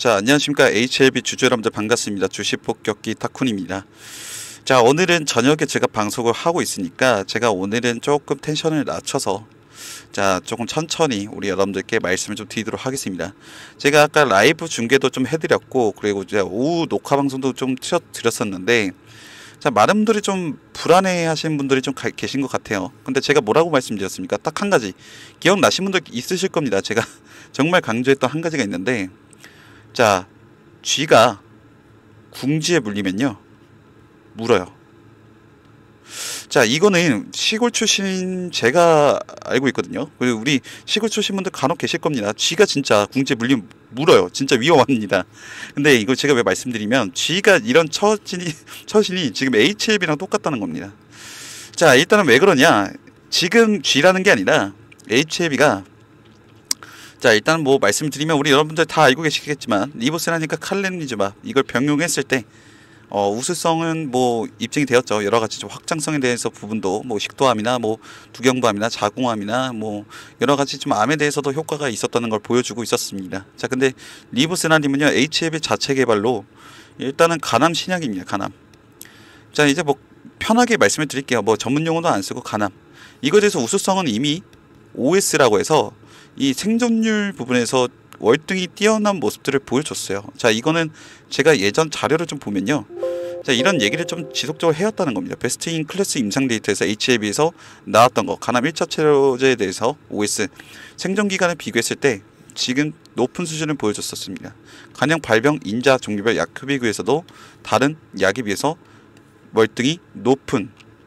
자, 안녕하십니까. HLB 주주 여러분들 반갑습니다. 주식 폭격기 타쿤입니다. 자, 오늘은 저녁에 제가 방송을 하고 있으니까 제가 오늘은 조금 텐션을 낮춰서 자, 조금 천천히 우리 여러분들께 말씀을 좀 드리도록 하겠습니다. 제가 아까 라이브 중계도 좀 해드렸고, 그리고 이제 오후 녹화 방송도 좀 드렸었는데, 자, 많은 분들이 좀 불안해 하시는 분들이 좀 계신 것 같아요. 근데 제가 뭐라고 말씀드렸습니까? 딱 한 가지. 기억나신 분들 있으실 겁니다. 제가 정말 강조했던 한 가지가 있는데, 자, 쥐가 궁지에 물리면요, 물어요. 자, 이거는 시골 출신 제가 알고 있거든요. 그리고 우리 시골 출신 분들 간혹 계실 겁니다. 쥐가 진짜 궁지에 물리면 물어요. 진짜 위험합니다. 근데 이거 제가 왜 말씀드리면, 쥐가 이런 처신이 지금 HLB랑 똑같다는 겁니다. 자, 일단은 왜 그러냐, 지금 쥐라는 게 아니라 HLB가, 자, 일단 뭐 말씀드리면 우리 여러분들 다 알고 계시겠지만, 리보세라니까 칼렌리즈마 이걸 병용했을 때 우수성은 뭐 입증이 되었죠. 여러 가지 좀 확장성에 대해서 부분도 뭐 식도암이나 뭐 두경부암이나 자궁암이나 뭐 여러 가지 좀 암에 대해서도 효과가 있었다는 걸 보여주고 있었습니다. 자, 근데 리보세라님은요, HLB 자체 개발로 일단은 간암 신약입니다. 간암. 자, 이제 뭐 편하게 말씀을 드릴게요. 뭐 전문 용어도 안 쓰고 간암. 이거에 대해서 우수성은 이미 OS라고 해서 이 생존율 부분에서 월등히 뛰어난 모습들을 보여줬어요. 자, 이거는 제가 예전 자료를 좀 보면요, 자, 이런 얘기를 좀 지속적으로 해왔다는 겁니다. 베스트 인 클래스 임상 데이터에서 HLB에서 나왔던 거, 간암 1차 치료제에 대해서 OS 생존 기간을 비교했을 때 지금 높은 수준을 보여줬었습니다. 간형 발병 인자 종류별 약 비교에서도 다른 약에 비해서 월등히 높은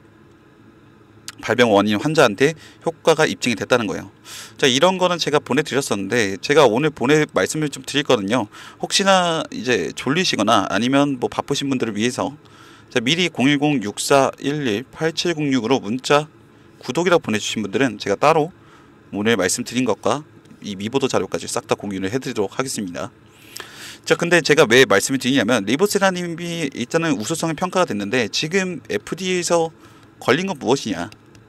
발병 원인 환자한테 효과가 입증이 됐다는 거예요. 자, 이런 거는 제가 보내드렸었는데, 제가 오늘 말씀을 좀 드릴 거는요, 혹시나 이제 졸리시거나 아니면 뭐 바쁘신 분들을 위해서, 자, 미리 010-6411-8706으로 문자 구독이라고 보내주신 분들은 제가 따로 오늘 말씀드린 것과 이 미보도 자료까지 싹 다 공유를 해드리도록 하겠습니다. 자, 근데 제가 왜 말씀을 드리냐면, 리보세라님이 일단은 우수성이 평가가 됐는데, 지금 FDA에서 걸린 건 무엇이냐,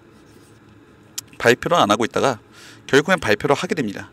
발표를 안 하고 있다가 결국엔 발표를 하게 됩니다.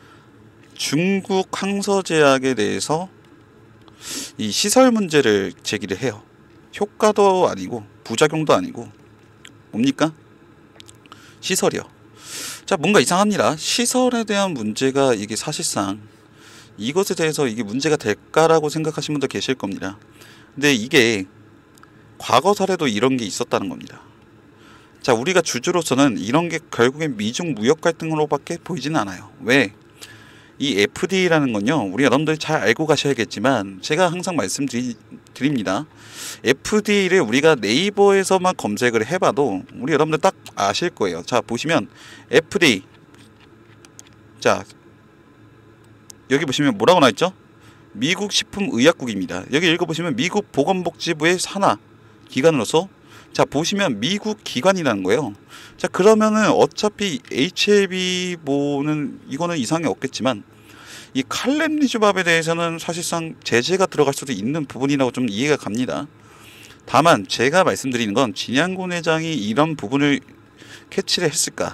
중국 항서제약에 대해서 이 시설 문제를 제기를 해요. 효과도 아니고 부작용도 아니고 뭡니까? 시설이요. 자, 뭔가 이상합니다. 시설에 대한 문제가 이게 사실상 이것에 대해서 이게 문제가 될까라고 생각하시는 분도 계실 겁니다. 근데 이게 과거 사례도 이런 게 있었다는 겁니다. 자, 우리가 주주로서는 이런 게 결국엔 미중 무역 갈등으로밖에 보이지는 않아요. 왜? 이 FDA라는 건요, 우리 여러분들이 잘 알고 가셔야겠지만, 제가 항상 말씀드립니다. FDA를 우리가 네이버에서만 검색을 해봐도 우리 여러분들 딱 아실 거예요. 자, 보시면 FDA, 자, 여기 보시면 뭐라고 나와있죠? 미국 식품의약국입니다. 여기 읽어보시면 미국 보건복지부의 산하 기관으로서, 자, 보시면 미국 기관이라는 거예요. 자, 그러면은 어차피 HLB 뭐는 이거는 이상이 없겠지만, 이 칼렌리즈밥에 대해서는 사실상 제재가 들어갈 수도 있는 부분이라고 좀 이해가 갑니다. 다만 제가 말씀드리는 건, 진양군 회장이 이런 부분을 캐치를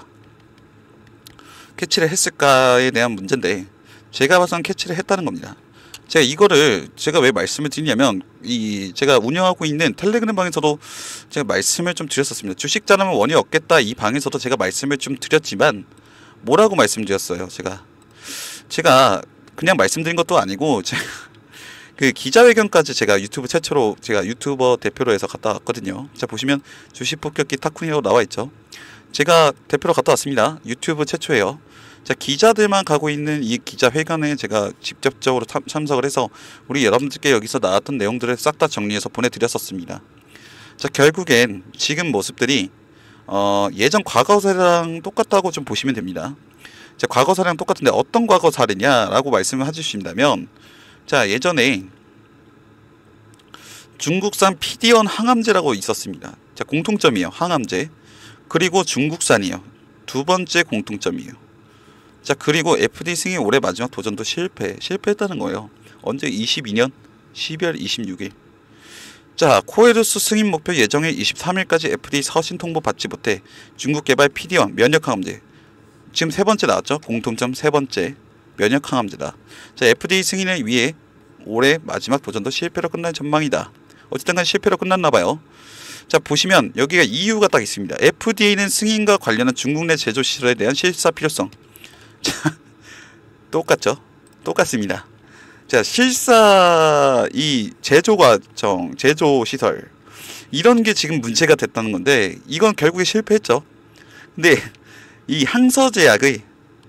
했을까에 대한 문제인데, 제가 봐서는 캐치를 했다는 겁니다. 제가 왜 말씀을 드리냐면, 제가 운영하고 있는 텔레그램 방에서도 제가 말씀을 좀 드렸었습니다. 주식 잘하면 원이 없겠다, 이 방에서도 제가 말씀을 좀 드렸지만, 뭐라고 말씀드렸어요? 제가 그냥 말씀드린 것도 아니고, 제가 그 기자회견까지 제가 유튜브 최초로, 제가 유튜버 대표로 해서 갔다 왔거든요. 자, 보시면 주식 폭격기 타쿤이라고 나와 있죠. 제가 대표로 갔다 왔습니다. 유튜브 최초예요. 자, 기자들만 가고 있는 이 기자회견에 제가 직접적으로 참석을 해서 우리 여러분들께 여기서 나왔던 내용들을 싹 다 정리해서 보내드렸었습니다. 자, 결국엔 지금 모습들이 예전 과거 사례랑 똑같다고 좀 보시면 됩니다. 자, 과거 사례랑 똑같은데 어떤 과거 사례냐라고 말씀을 해주신다면, 자, 예전에 중국산 PD-1 항암제라고 있었습니다. 자, 공통점이에요. 항암제. 그리고 중국산이에요. 두 번째 공통점이에요. 자, 그리고 FDA 승인 올해 마지막 도전도 실패했다는 거예요. 언제? 22년 12월 26일. 자, 코에루스 승인 목표 예정일 23일까지 FDA 서신 통보 받지 못해 중국 개발 PD-1 면역 항암제. 지금 세 번째 나왔죠? 공통점 세 번째. 면역 항암제다. 자, FDA 승인을 위해 올해 마지막 도전도 실패로 끝날 전망이다. 어쨌든 간 실패로 끝났나봐요. 자, 보시면 여기가 이유가 딱 있습니다. FDA는 승인과 관련한 중국 내 제조 시설에 대한 실사 필요성. 자, 똑같죠? 똑같습니다. 자, 실사 이 제조 과정, 제조 시설 이런 게 지금 문제가 됐다는 건데 이건 결국에 실패했죠. 근데 이 항서제약의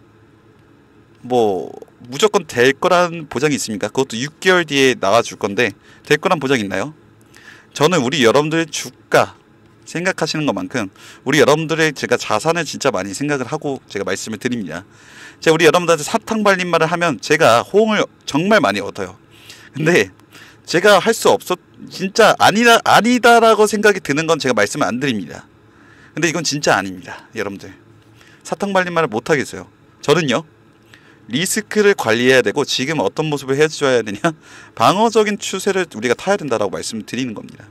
뭐 무조건 될 거란 보장이 있습니까? 그것도 6개월 뒤에 나와줄 건데 될 거란 보장이 있나요? 저는 우리 여러분들의 주가 생각하시는 것만큼 우리 여러분들의 제가 자산을 진짜 많이 생각을 하고 제가 말씀을 드립니다. 제가 우리 여러분들한테 사탕 발린 말을 하면 제가 호응을 정말 많이 얻어요. 근데 제가 할 수 없었 진짜 아니다라고 생각이 드는 건 제가 말씀을 안 드립니다. 근데 이건 진짜 아닙니다. 여러분들 사탕 발린 말을 못 하겠어요. 저는요 리스크를 관리해야 되고 지금 어떤 모습을 해줘야 되냐 방어적인 추세를 우리가 타야 된다라고 말씀을 드리는 겁니다.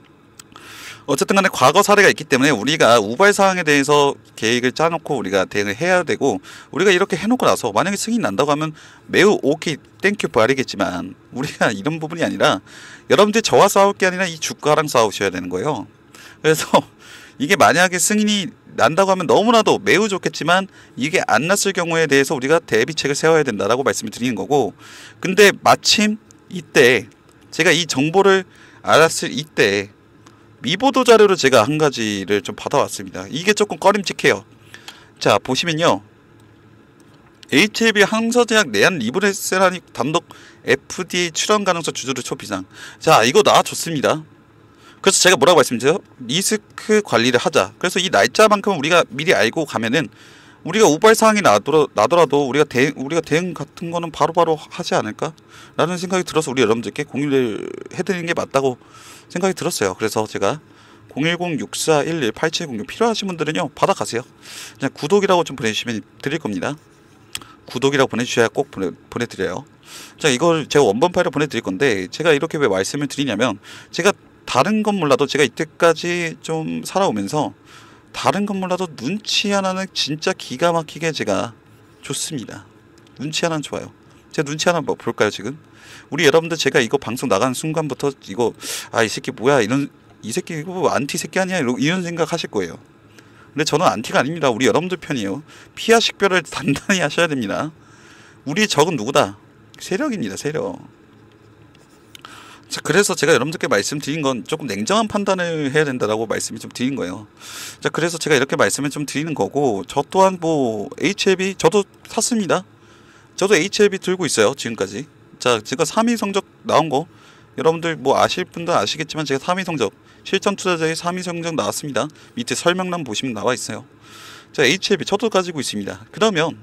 어쨌든 간에 과거 사례가 있기 때문에 우리가 우발 사항에 대해서 계획을 짜놓고 우리가 대응을 해야 되고 우리가 이렇게 해놓고 나서 만약에 승인 난다고 하면 매우 오케이 땡큐 바리겠지만 우리가 이런 부분이 아니라 여러분들이 저와 싸울 게 아니라 이 주가랑 싸우셔야 되는 거예요. 그래서 이게 만약에 승인이 난다고 하면 너무나도 매우 좋겠지만 이게 안 났을 경우에 대해서 우리가 대비책을 세워야 된다라고 말씀을 드리는 거고 근데 마침 이때 제가 이 정보를 알았을 이때 미보도 자료를 제가 한 가지를 좀 받아왔습니다. 이게 조금 꺼림칙해요. 자 보시면요 HLB 항서제약 내한 리브레세라니 단독 FDA 출원 가능성 주주를 초비상. 자 이거 나와줬습니다. 그래서 제가 뭐라고 말씀드려요? 리스크 관리를 하자. 그래서 이 날짜만큼은 우리가 미리 알고 가면은 우리가 우발 사항이 나더라도 우리가 대응 같은 거는 바로바로 하지 않을까? 라는 생각이 들어서 우리 여러분들께 공유를 해드리는 게 맞다고 생각이 들었어요. 그래서 제가 010-6411-8706 필요하신 분들은요 받아가세요. 그냥 구독이라고 좀 보내주시면 드릴 겁니다. 구독이라고 보내주셔야 꼭 보내드려요. 자 이걸 제가 원본 파일을 보내드릴 건데 제가 이렇게 왜 말씀을 드리냐면 제가 다른 건 몰라도 제가 이때까지 좀 살아오면서 다른 건 몰라도 눈치 하나는 진짜 기가 막히게 제가 좋습니다. 눈치 하나는 좋아요. 제가 눈치 하나 뭐 볼까요 지금? 우리 여러분들 제가 이거 방송 나가는 순간부터 이거 아 이 새끼 뭐야 이런 이 새끼 이거 안티 새끼 아니야 이런 생각 하실 거예요. 근데 저는 안티가 아닙니다. 우리 여러분들 편이에요. 피하 식별을 단단히 하셔야 됩니다. 우리의 적은 누구다? 세력입니다. 세력. 자, 그래서 제가 여러분들께 말씀드린 건 조금 냉정한 판단을 해야 된다라고 말씀을 좀 드린 거예요. 자, 그래서 제가 이렇게 말씀을 좀 드리는 거고, 저 또한 뭐 HLB 저도 샀습니다. 저도 HLB 들고 있어요 지금까지. 자, 제가 3위 성적 나온 거 여러분들 뭐 아실 분들 아시겠지만 제가 3위 성적 실전 투자자의 3위 성적 나왔습니다. 밑에 설명란 보시면 나와 있어요. 자, HLB 저도 가지고 있습니다. 그러면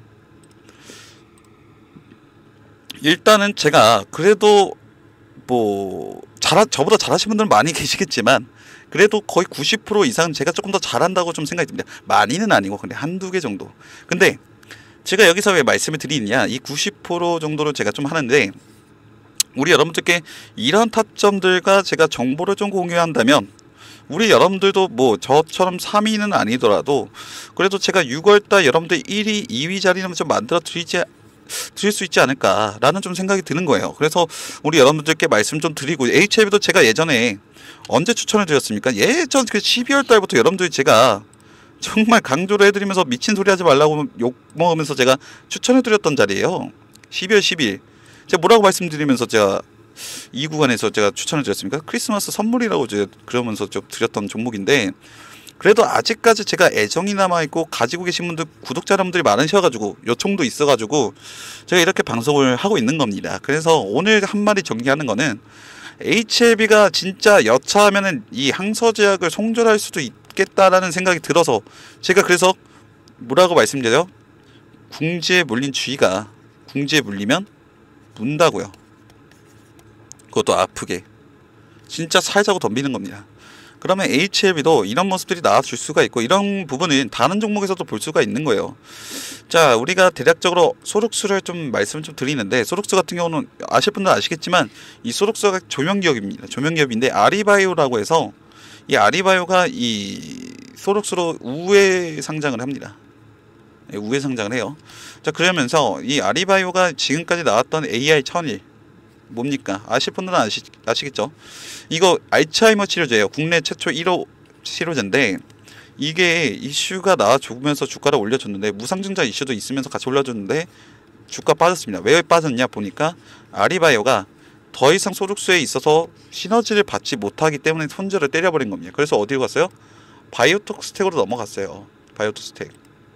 일단은 제가 그래도 뭐 저보다 잘하시는 분들은 많이 계시겠지만 그래도 거의 90% 이상은 제가 조금 더 잘한다고 좀 생각이 듭니다. 많이는 아니고 근데 한두 개 정도. 근데 제가 여기서 왜 말씀을 드리느냐, 이 90% 정도로 제가 좀 하는데 우리 여러분들께 이런 타점들과 제가 정보를 좀 공유한다면 우리 여러분들도 뭐 저처럼 3위는 아니더라도 그래도 제가 6월달 여러분들 1위, 2위 자리는 좀 만들어 드릴 수 있지 않을까라는 좀 생각이 드는 거예요. 그래서 우리 여러분들께 말씀 좀 드리고, HLB도 제가 예전에 언제 추천을 드렸습니까? 예전 그 12월 달부터 여러분들이 제가 정말 강조를 해드리면서 미친 소리 하지 말라고 욕 먹으면서 제가 추천해 드렸던 자리예요. 12월 10일 제가 뭐라고 말씀드리면서 제가 이 구간에서 제가 추천을 드렸습니까? 크리스마스 선물이라고 제가 그러면서 좀 드렸던 종목인데, 그래도 아직까지 제가 애정이 남아있고 가지고 계신 분들, 구독자 여러분들이 많으셔가지고 요청도 있어가지고 제가 이렇게 방송을 하고 있는 겁니다. 그래서 오늘 한마디 정리하는 거는 HLB가 진짜 여차하면은 이 항서제약을 송절할 수도 있겠다라는 생각이 들어서 제가 그래서 뭐라고 말씀드려요? 궁지에 물린 쥐가 궁지에 물리면 문다고요. 그것도 아프게 진짜 살자고 덤비는 겁니다. 그러면 HLB도 이런 모습들이 나와줄 수가 있고, 이런 부분은 다른 종목에서도 볼 수가 있는 거예요. 자, 우리가 대략적으로 소록수를 좀 말씀을 좀 드리는데, 소록수 같은 경우는 아실 분들 아시겠지만 이 소록수가 조명기업입니다. 조명기업인데 아리바이오라고 해서 이 아리바이오가 이 소록수로 우회 상장을 합니다. 우회 상장을 해요. 자, 그러면서 이 아리바이오가 지금까지 나왔던 AR1001 뭡니까? 아실 분들은 아시겠죠? 이거 알츠하이머 치료제예요. 국내 최초 1호 치료제인데 이게 이슈가 나와 죽으면서 주가를 올려줬는데 무상증자 이슈도 있으면서 같이 올려줬는데 주가 빠졌습니다. 왜 빠졌냐 보니까 아리바이오가 더 이상 소득수에 있어서 시너지를 받지 못하기 때문에 손절을 때려버린 겁니다. 그래서 어디로 갔어요? 바이오톡 스택으로 넘어갔어요. 바이오톡 스택.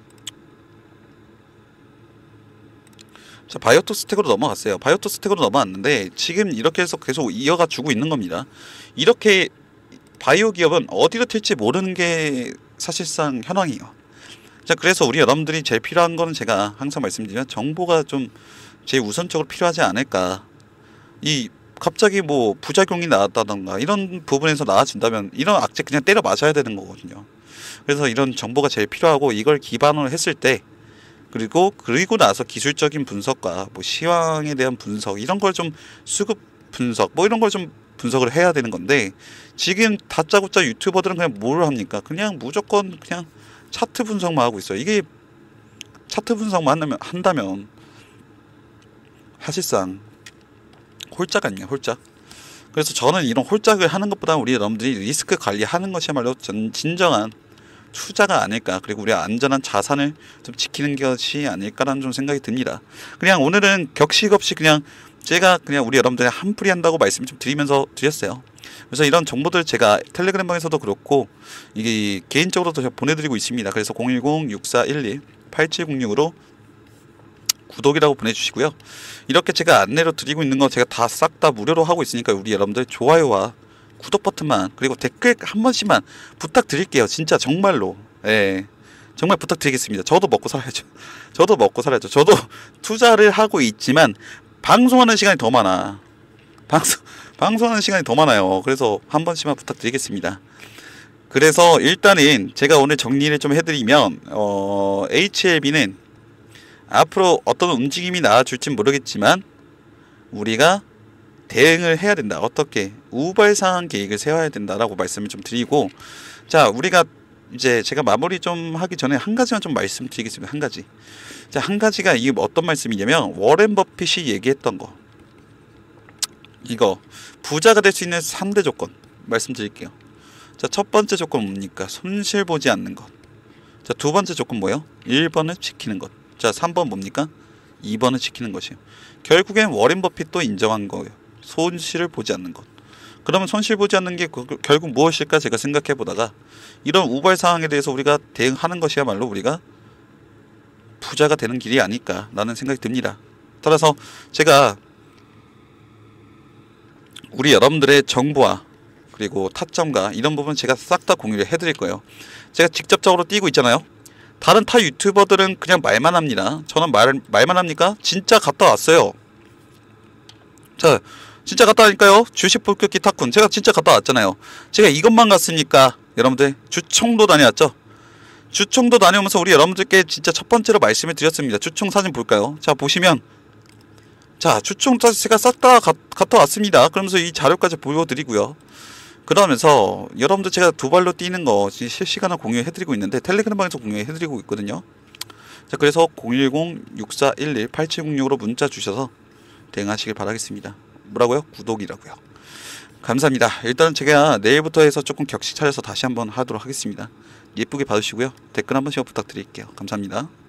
자, 바이오톡 스택으로 넘어갔어요. 바이오톡 스택으로 넘어갔는데 지금 이렇게 해서 계속 이어가 주고 있는 겁니다. 이렇게 바이오 기업은 어디로 튈지 모르는 게 사실상 현황이에요. 자, 그래서 우리 여러분들이 제일 필요한 거는 제가 항상 말씀드리면 정보가 좀 제일 우선적으로 필요하지 않을까. 이 갑자기 뭐 부작용이 나왔다던가 이런 부분에서 나와준다면 이런 악재 그냥 때려 맞아야 되는 거거든요. 그래서 이런 정보가 제일 필요하고 이걸 기반으로 했을 때 그리고 나서 기술적인 분석과 뭐 시황에 대한 분석 이런 걸 좀 수급 분석 뭐 이런 걸 좀 분석을 해야 되는 건데 지금 다짜고짜 유튜버들은 그냥 뭘 합니까? 그냥 무조건 그냥 차트 분석만 하고 있어요. 이게 차트 분석만 한다면 사실상 홀짝 아니냐 홀짝. 그래서 저는 이런 홀짝을 하는 것보다 우리 여러분들이 리스크 관리하는 것이야말로 진정한 투자가 아닐까. 그리고 우리 안전한 자산을 좀 지키는 것이 아닐까라는 좀 생각이 듭니다. 그냥 오늘은 격식 없이 그냥 제가 그냥 우리 여러분들이 한풀이 한다고 말씀 좀 드렸어요. 그래서 이런 정보들 제가 텔레그램 방에서도 그렇고 이게 개인적으로도 제가 보내드리고 있습니다. 그래서 010-6411-8706으로 구독이라고 보내주시고요. 이렇게 제가 안내로 드리고 있는 거 제가 다 싹 다 무료로 하고 있으니까 우리 여러분들 좋아요와 구독 버튼만 그리고 댓글 한 번씩만 부탁드릴게요. 진짜 정말로. 예. 정말 부탁드리겠습니다. 저도 먹고 살아야죠. 저도 투자를 하고 있지만 방송하는 시간이 더 많아. 방송하는 시간이 더 많아요. 그래서 한 번씩만 부탁드리겠습니다. 그래서 일단은 제가 오늘 정리를 좀 해드리면 HLB는 앞으로 어떤 움직임이 나와줄진 모르겠지만 우리가 대응을 해야 된다. 어떻게 우발상한 계획을 세워야 된다라고 말씀을 좀 드리고, 자, 우리가 이제 제가 마무리 좀 하기 전에 한 가지만 좀 말씀드리겠습니다. 한 가지. 자, 한 가지가 이게 어떤 말씀이냐면 워렌 버핏이 얘기했던 거. 이거 부자가 될 수 있는 3대 조건 말씀드릴게요. 자, 첫 번째 조건 뭡니까? 손실 보지 않는 것. 자, 두 번째 조건 뭐예요? 1번을 지키는 것. 자, 3번 뭡니까? 2번을 지키는 것이에요. 결국엔 워렌 버핏도 인정한 거예요. 손실을 보지 않는 것. 그러면 손실 보지 않는 게 결국 무엇일까 제가 생각해 보다가 이런 우발 상황에 대해서 우리가 대응하는 것이야말로 우리가 부자가 되는 길이 아닐까라는 생각이 듭니다. 따라서 제가 우리 여러분들의 정보와 그리고 타점과 이런 부분 제가 싹 다 공유를 해드릴 거예요. 제가 직접적으로 띄고 있잖아요. 다른 타 유튜버들은 그냥 말만 합니다. 저는 말만 합니까? 진짜 갔다 왔어요. 자, 진짜 갔다 왔니까요. 주식 폭격기 타쿤 제가 진짜 갔다 왔잖아요. 제가 이것만 갔으니까 여러분들 주총도 다녀왔죠. 주총도 다녀오면서 우리 여러분들께 진짜 첫 번째로 말씀을 드렸습니다. 주총 사진 볼까요? 자, 보시면 자, 주총 제가 싹 다 갔다 왔습니다. 그러면서 이 자료까지 보여드리고요. 그러면서 여러분들 제가 두 발로 뛰는 거 실시간으로 공유해드리고 있는데 텔레그램 방에서 공유해드리고 있거든요. 자, 그래서 010-6411-8706으로 문자 주셔서 대응하시길 바라겠습니다. 뭐라고요? 구독이라고요. 감사합니다. 일단 제가 내일부터 해서 조금 격식 차려서 다시 한번 하도록 하겠습니다. 예쁘게 봐주시고요. 댓글 한 번씩 부탁드릴게요. 감사합니다.